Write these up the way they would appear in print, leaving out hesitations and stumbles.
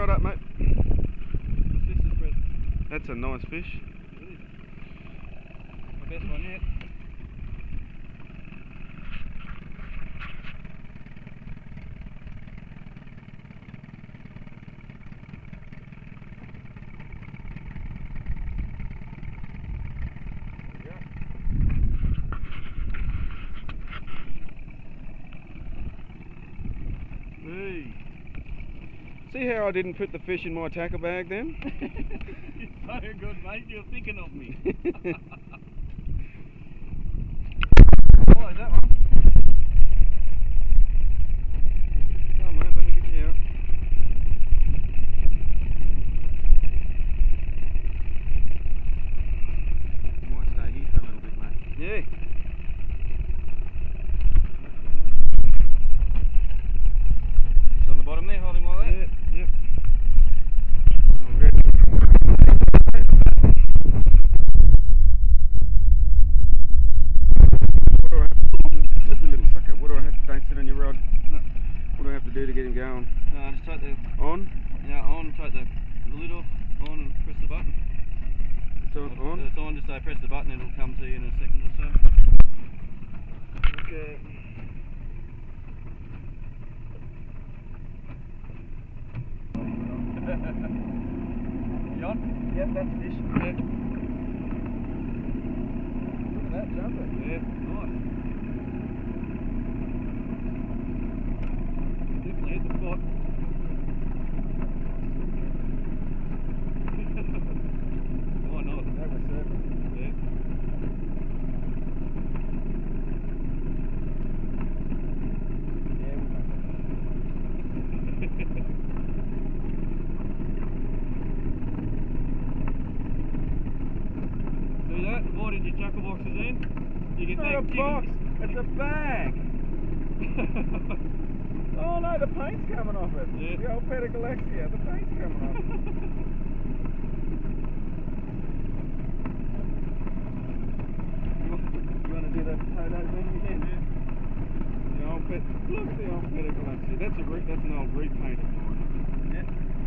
rod up, mate. That's a nice fish. My best one yet. Hey. See how I didn't put the fish in my tackle bag then? You're so good, mate. You're thinking of me. Oh, is that one? Come on, mate, let me get you out. You might stay here for a little bit, mate. Yeah. It's on the bottom there, hold him like that. Yeah, yep. I'll grab slippery little sucker. What do I have to, don't sit on your rod. What do I have to do to get him going? Just take the On? Yeah, on, take the lid off, on and press the button. It's on? It's on, just say press the button and it'll come to you in a second or so. Okay. You on? Yep, that's a fish. Yeah. Look at that jumping. Yeah, nice. Definitely hit the spot. Why not? That was surfing. Yeah. Yeah, we made See that? Avoided your chuckle boxes in. You It's get not a that box, it's a bag. Oh no, the paint's coming off it. Yeah. The old Pedagalaxia, the paint's coming off. You want to do that photo thing again? The old look at the old Pedagalaxia. That's an old repaint of mine. Yeah.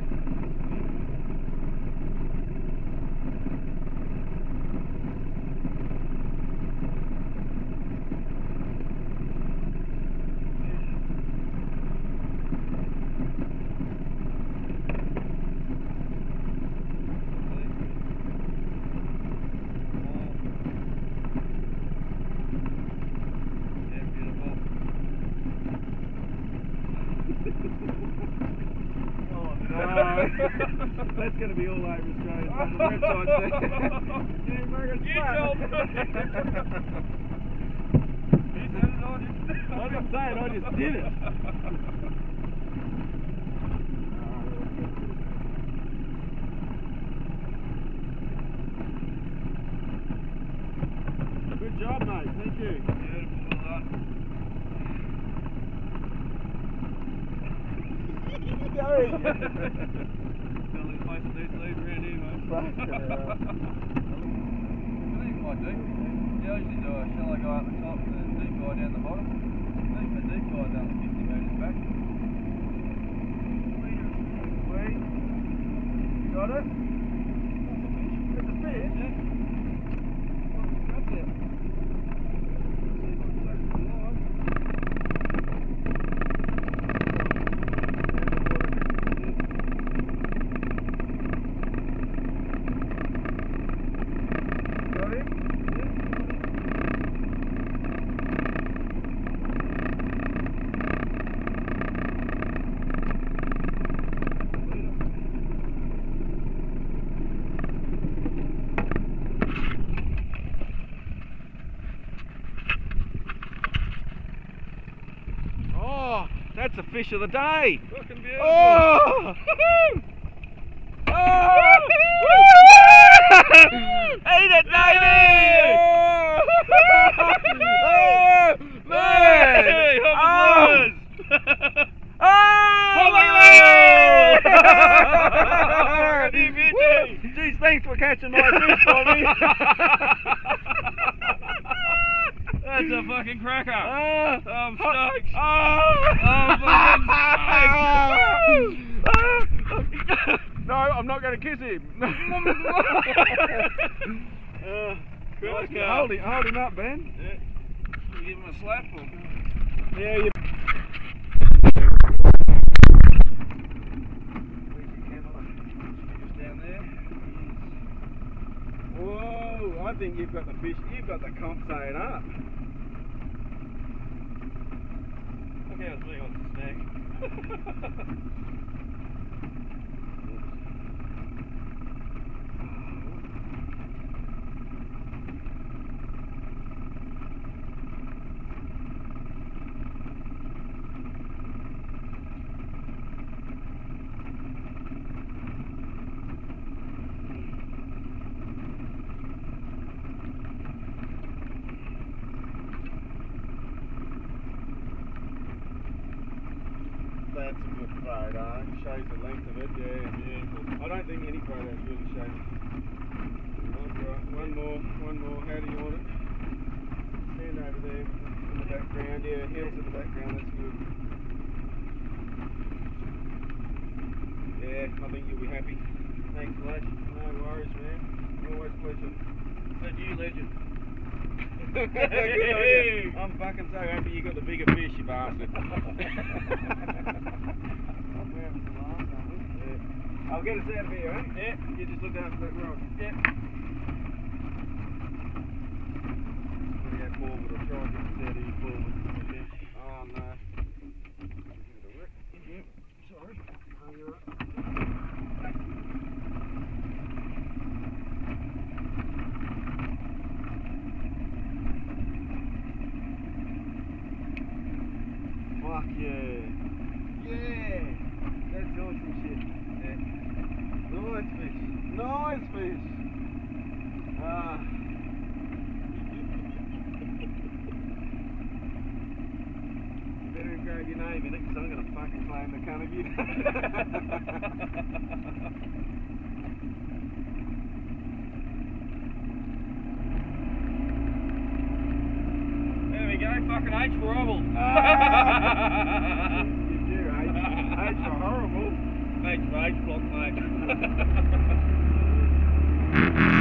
That's going to be all over Australia. On the website there. You told me. He said it, I just... I didn't say it, I just did it. Good job, mate. Thank you. Beautiful, well done. Going. Got a little place to do sleeves around here, mate. Fuck, I think it's quite deep. Yeah, I usually do a shallow guy at the top and a deep guy down the bottom. I think the deep guy's only 50 metres back. You got it? That's a fish. Yeah. That's it. Got it? Oh, that's a fish of the day. Fucking beautiful. Oh! Oh! Eat it, baby! Oh, man! Hey, Oh! Oh, Woo! Geez, thanks for catching my fish for me. That's a fucking cracker. I'm stoked. Oh, I'm fucking stoked. I'm not going to kiss him. Nice hold him up, Ben. Yeah. You give him a slap or? Yeah, you. Just down there. Whoa, I think you've got the fish, you've got the comp saying up. Look how it's big on the snag. That's a good photo. Shows the length of it, yeah. Beautiful. I don't think any photos really show it. Right, one more. How do you want it? Stand over there in the background, yeah, hills in the background, that's good. Yeah, I think you'll be happy. Thanks, Flash. No worries, man. Always a pleasure. That's you, legend. Good on you. I'm fucking so happy you got the bigger fish, you bastard. I'll get us out of here, eh? Yeah. You just look after that rod. Yeah. We'll go forward, I'll try and get us out of here forward. Oh no. Sorry. Oh, you're right. Fuck yeah. Yeah. That's awesome shit. Yeah. Nice fish. Nice fish. Ah. Better engrave your name in it, because I'm going to fucking claim the cunt of you. There we go, fucking H for horrible. You do, H for horrible. H for H block, mate.